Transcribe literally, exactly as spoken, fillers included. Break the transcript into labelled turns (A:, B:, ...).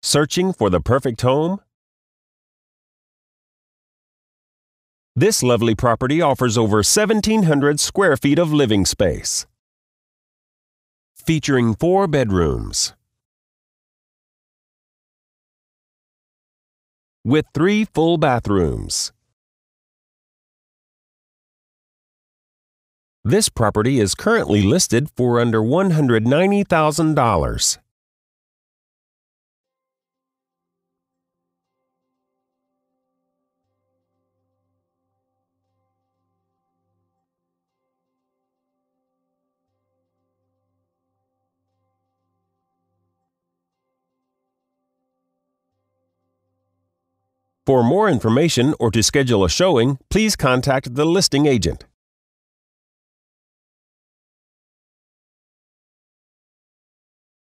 A: Searching for the perfect home? This lovely property offers over seventeen hundred square feet of living space, featuring four bedrooms with three full bathrooms. This property is currently listed for under one hundred ninety thousand dollars. For more information or to schedule a showing, please contact the listing agent.